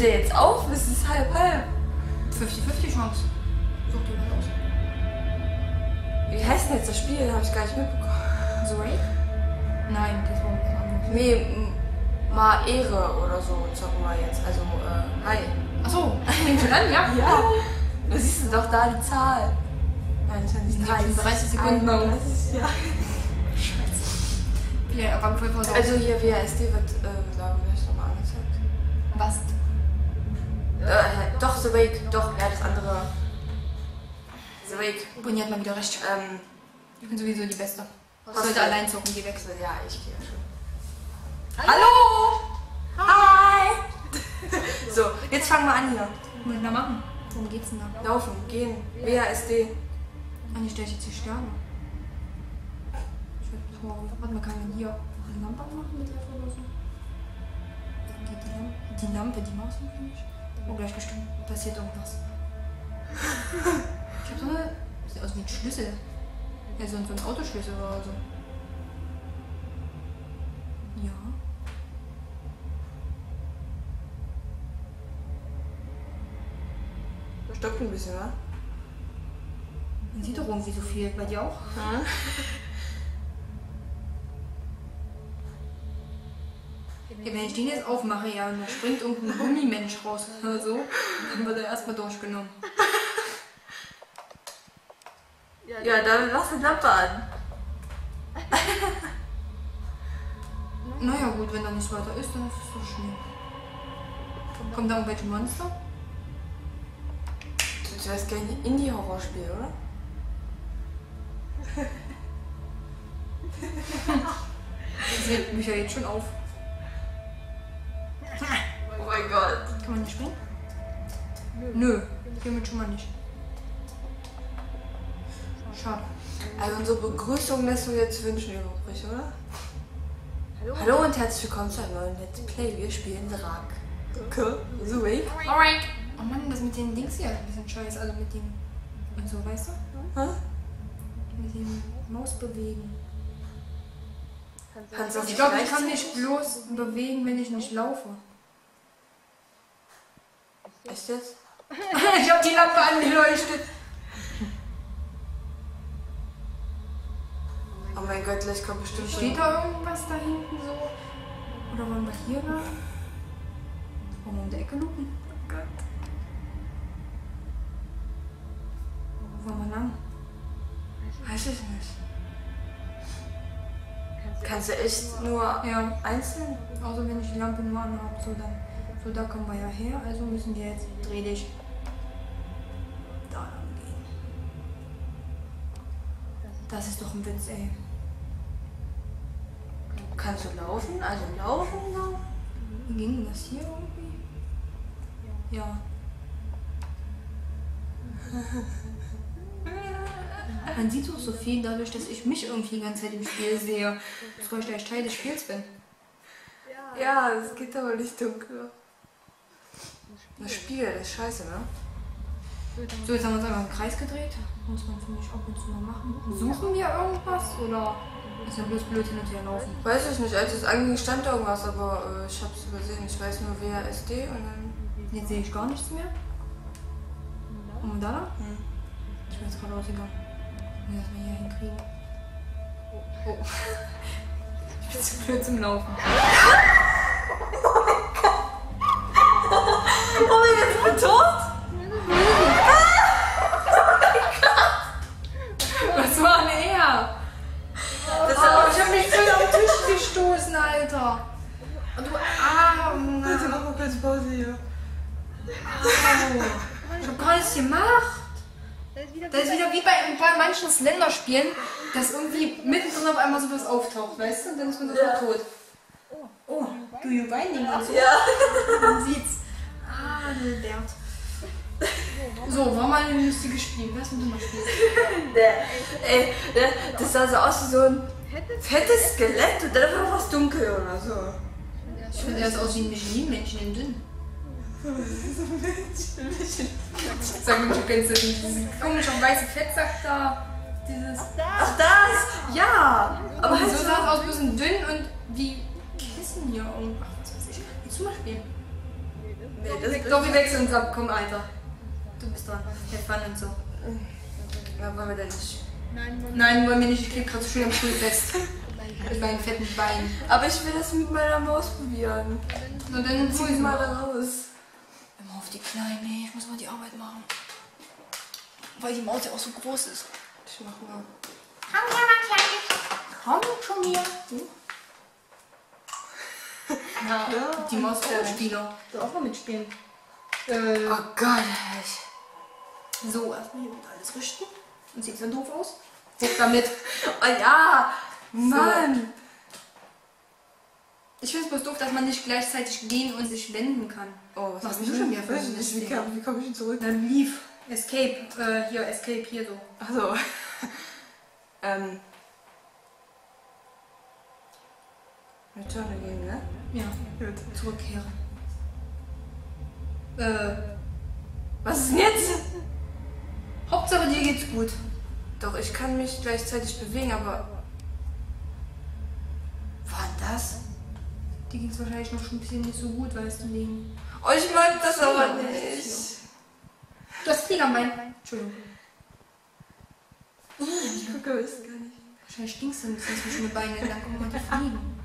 der jetzt auf? Es ist halb. 50-50 Chance. Such dir mal aus. Wie heißt denn jetzt das Spiel? Habe ich gar nicht mitbekommen. The Wake? Nein, das war was anderes. Nee, mal Ehre oder so zocken wir jetzt. Also, hi. Achso, fängt schon an, ja? Ja. Da siehst du doch da die Zahl. 21, 30 Sekunden noch. 31, ja. Ja, aber voll Also hier WASD wird, glaube ich, nochmal angezeigt. was? Doch, The Wake. Doch, ja, das andere. The Wake. Bunny hat mal wieder recht. Ich bin sowieso die Beste. Ich sollte denn? allein zocken, geh weg. Ja, ich gehe schon. Hallo! Hi! So, jetzt fangen wir an hier. Was muss ich da machen? Worum geht's denn da? Laufen, gehen, WASD. Ah, nicht, der ich jetzt die Sterne. Ich weiß nicht, warte mal, kann man hier eine Lampe machen mit F oder so? Dann geht die Lampe, die Maus nicht. Oh, gleich bestimmt passiert irgendwas. Ich hab so eine. Sieht aus wie ein Schlüssel. Ja, so ein Autoschlüssel oder so. Ja. Stoppt ein bisschen, wa? Man sieht doch irgendwie so viel. Bei dir auch? Ja. Ja, wenn ich den jetzt aufmache, ja, und da springt irgendein Gummimensch raus oder so, dann wird er erstmal durchgenommen. Ja, dann lass die Lampe an. Naja gut, wenn da nichts weiter ist, dann ist es doch schön. Kommt da irgendwelche Monster? Du hast gerne Indie-Horrorspiel, oder? Das regt mich ja jetzt schon auf. Oh mein Gott. Kann man nicht springen? Nö, hiermit schon mal nicht. Schade. Also unsere Begrüßung lässt du jetzt wünschen übrig, oder? Hallo und herzlich willkommen zu einem neuen Let's Play. Wir spielen Drak. Okay. The Wake. Alright. Oh Mann, das mit den Dings hier ist ein bisschen scheiße. Also mit dem. Und so, weißt du? Hä? Mit dem Maus bewegen. Kannst du das Ich glaube, ich kann gleichzeitig? mich bloß bewegen, wenn ich nicht laufe. Echt jetzt? Ich habe die Lampe angeleuchtet. Oh mein Gott, gleich kommt bestimmt Steht da irgendwas da hinten so? Oder wollen wir hier lang? Wollen wir um die Ecke lupen? Oh Gott. Wo wollen wir lang? Weiß ich nicht. Kannst du echt nur Ja, einzeln? außer wenn ich die Lampe nur anhabe. So, dann, so, da kommen wir ja her. Also müssen wir jetzt dreh dich da lang gehen. Das ist doch ein Witz, ey. Kannst du laufen? Also laufen? Wie ging denn das hier irgendwie? Ja. Man sieht doch so viel dadurch, dass ich mich irgendwie die ganze Zeit im Spiel sehe. Bevor ich gleich Teil des Spiels bin. Ja, es geht aber nicht dunkel. Das Spiel, das ist scheiße, ne? So, jetzt haben wir uns einmal im Kreis gedreht. Muss man, finde ich, ab und zu mal machen. Suchen wir irgendwas oder ist ja bloß blöd hin und her laufen? Weiß ich nicht, als es anging stand irgendwas, aber ich hab's übersehen. Ich weiß nur WASD und dann... Jetzt sehe ich gar nichts mehr. Und da lang? Hm. Ich bin jetzt gerade rausgegangen. Wenn wir das mal hier hinkriegen. Oh. Ich bin zu blöd zum Laufen. Oh mein Gott, ich bin tot? Was war denn er? Das Ich hab mich voll am Tisch gestoßen, Alter. Und du Arm. Bitte mach mal kurz Pause hier. Ich hab gar nichts gemacht. Das ist wieder wie bei manchen Slender-Spielen, dass irgendwie mittendrin auf einmal sowas auftaucht, weißt du? Und dann ist man sofort tot. Oh, do you binding und so? Ja. Man sieht's. Adelbert. So, war mal ein lustiges Spiel. Lass uns mal spielen. Das sah so aus wie so ein fettes Skelett und dann war was dunkel oder so. Ich finde, er ist aus wie ein Michelin-Männchen in dünn. Sag mal, du kennst das nicht. Dieses komische weiße Fettsack da. Dieses. Ach, das? Ja. Aber halt so so... sah es aus, bisschen dünn und wie Kissen hier. Und ach, was weiß ich. Willst du mal spielen? Doch, wir wechseln uns ab. Komm, Alter. Du bist dran. Der Fun und so. Ja, wollen wir denn nicht? Nein, wollen wir nicht. Ich klebe gerade so schön am Stuhl fest. Mit meinen fetten Beinen. Aber ich will das mit meiner Maus probieren. Und dann Zieh sie mal da raus. Immer auf die Kleine. Ich muss mal die Arbeit machen. Weil die Maus ja auch so groß ist. Ich mach mal. Komm her, mein Kleines. Komm schon hier. Ja, die Maus ist der Spieler. Du auch mal mitspielen. Oh Gott, So, erstmal hier unten alles richten. Und sieht dann doof aus. Hoch damit. Oh ja! Mann! Ich finde es bloß doof, dass man nicht gleichzeitig gehen und sich wenden kann. Oh, was machst hab du ich schon denn? wieder für Weiß ich ein nicht, Ding? wie komm ich denn zurück? Dann lief. Escape. Escape hier so. Achso. Return gehen, ne? Ja. Gut. Zurückkehren. Was ist denn jetzt? Hauptsache dir geht's gut. Doch, ich kann mich gleichzeitig bewegen, aber... War denn das? Dir ging's wahrscheinlich noch schon ein bisschen nicht so gut, weißt du, wegen. Oh, ich mag das aber nicht. Du hast Fliegen am Bein. Entschuldigung. Ich gucke, es gar nicht. Wahrscheinlich stinkst du ein bisschen zwischen den Beinen entlang. Guck mal, die fliegen.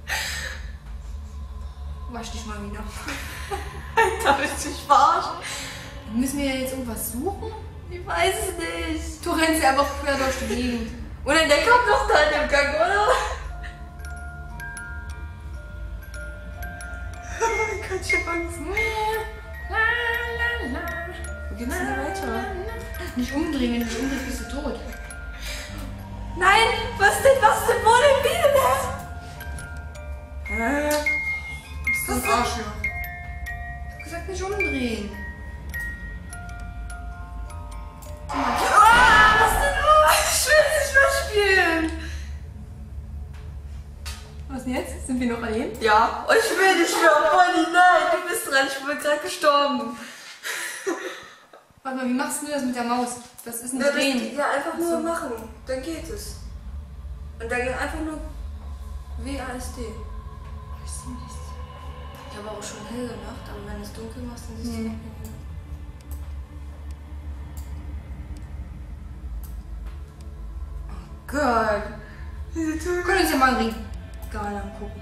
Wasch dich mal wieder. Alter, willst du mich verarschen? Müssen wir ja jetzt irgendwas suchen? Ich weiß es nicht. Du rennst ja einfach quer durch die Gegend. Oder der kommt doch da in dem Gang, oder? Oh mein Gott, ich hab Angst. Wo geht's denn da weiter? Nicht umdrehen, wenn du dich umdrehst, bist du tot. Nein! Was denn? Wo denn wieder? Hä? Bist du ein Arschloch? Ich hab gesagt, nicht umdrehen. Was denn? Oh, ich will es nicht mehr spielen. Was denn jetzt? Sind wir noch an ihm? Ja. Oh, ich will nicht mehr. Bonnie, nein, du bist dran. Ich bin gerade gestorben. Warte mal, wie machst du das mit der Maus? Das ist ein Ja, Drehen. ja, einfach nur So. machen. Dann geht es. Und dann einfach nur WASD. Ich sehe nichts. Ich habe auch schon hell gemacht, aber wenn es dunkel machst, dann siehst du Nee. noch nicht. Oh Gott. Diese Tür. Wir können uns ja mal einen Regal angucken.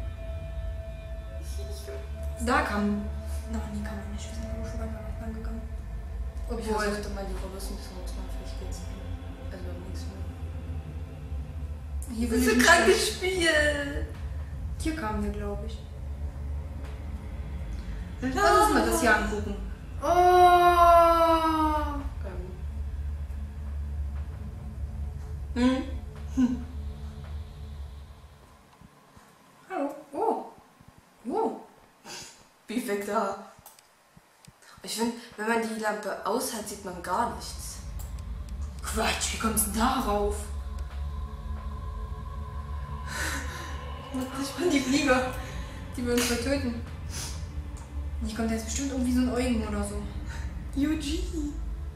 Da kann. Nein, die kann man nicht. Wir sind ja schon weiter gegangen. Ich versuchte mal die Verlust ein bisschen zu machen, vielleicht geht's. Also nichts mehr. Hier Das ist will so ich ein nicht krankes Spiel. Hier kamen wir, glaube ich. Lass Lass uns mal das hier angucken. Oh! Hallo. Oh. Oh. Beef weg da. Ich finde, wenn man die Lampe aus hat, sieht man gar nichts. Quatsch, wie kommst du darauf? Ich bin die Flieger. Die würden uns vertöten. Hier kommt jetzt bestimmt irgendwie so ein Eugen oder so. Eugene.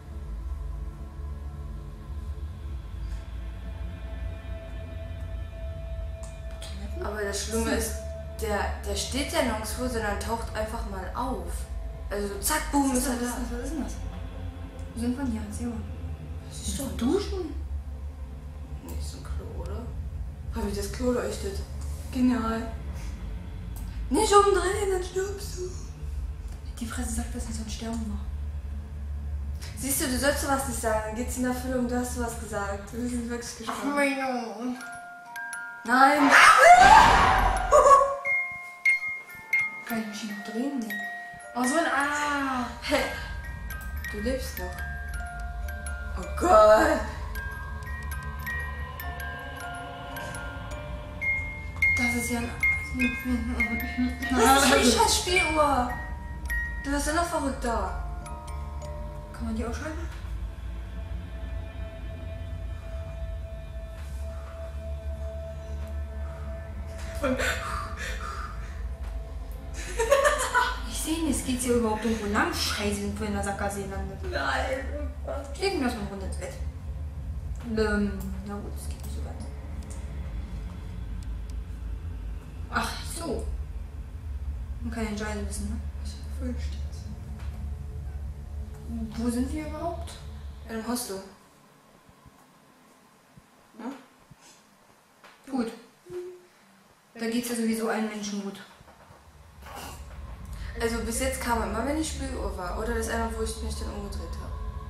Aber das Schlimme ist, der steht ja nirgendwo, sondern taucht einfach mal auf. Also so zack, boom, ist er da. Was ist denn das? Wo sind wir denn hier? Erzähl mal. Das ist doch Duschen? nicht so ein Klo, oder? Oh, wie das Klo leuchtet. Genial. Nicht umdrehen, dann stirbst du. Die Fresse sagt, dass ich sonst sterben mache. Siehst du, du sollst sowas nicht sagen. Dann geht's in Erfüllung, du hast sowas gesagt. Wir sind wirklich gespannt. mein Junge. Nein! Kann ich mich hier noch drehen? Nee. Oh, so ein Ah! Hä? Du lebst noch. Oh Gott! Das ist ja ein. Was ist für die scheiß Spieluhr? Du wirst ja noch verrückter. Kann man die ausschalten? Ich sehe nicht, es geht hier überhaupt irgendwo lang. Scheiße, sind wir in der Sackgasse gelandet. Nein. Legen wir erstmal eine Runde ins Bett. Na gut, es geht nicht so weit. Ach so. Man kann ja den Scheiße wissen, ne? gewünscht. Wo sind wir überhaupt? In einem Hostel. Ja? Gut. Da geht's ja sowieso allen Menschen gut. Also bis jetzt kam immer, wenn die Spieluhr war. Oder das einmal, wo ich mich dann umgedreht habe.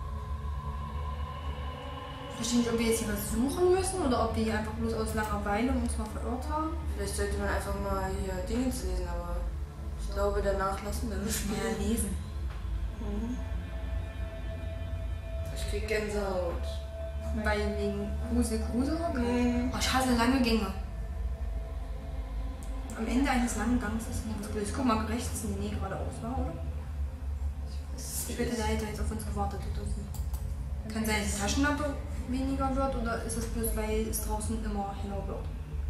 Ich verstehe nicht, ob wir jetzt hier was suchen müssen oder ob wir hier einfach bloß aus Langeweile uns mal verirrt haben. Vielleicht sollte man einfach mal hier Dinge lesen, aber ich glaube, danach lassen wir das Spiel. Ja, lesen. Mhm. Ich krieg Gänsehaut. Weil wegen Grusel. Mhm. Oh, ich hasse lange Gänge. Am Ende eines langen Gangs ist nichts Blödes. Guck mal, rechts sind die geradeaus, oder? Ich wette, da hätte jetzt auf uns gewartet oder so. Kann sein, dass die Taschenlampe weniger wird oder ist es bloß, weil es draußen immer heller wird?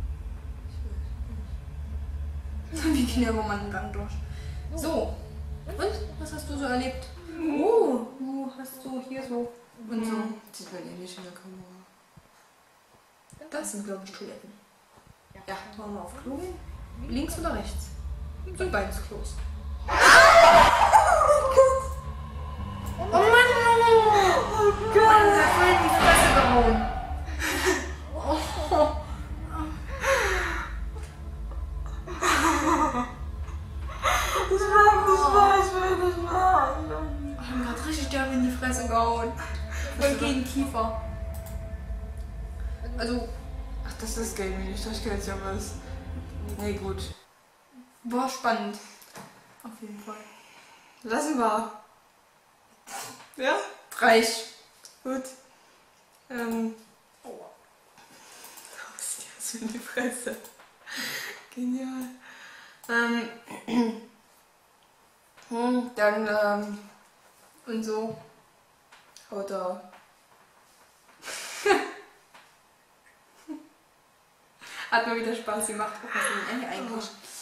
Wir gehen ja immer mal einen Gang durch. So, und? Was hast du so erlebt? Oh, du hast so hier so und so. Sieht man eh nicht in der Kamera. Das sind, glaube ich, Toiletten. Ja. Wollen wir auf Klo gehen? Links oder rechts? Sind beides Klos. Oh Mann! Oh Gott! Mann, der hat voll in die Fresse gehauen. Oh. Ich habe gerade richtig derb in die Fresse gehauen. Voll gegen Kiefer. Also, Ach, das ist Gaming. Ich dachte jetzt ja was. Nee, gut. war spannend. Auf jeden Fall. Lassen wir. Ja? Reich. Gut. Oh. Was ist das für eine Fresse? Genial. Dann, Und so. oder. Hat mir wieder Spaß gemacht. Was ist denn eigentlich?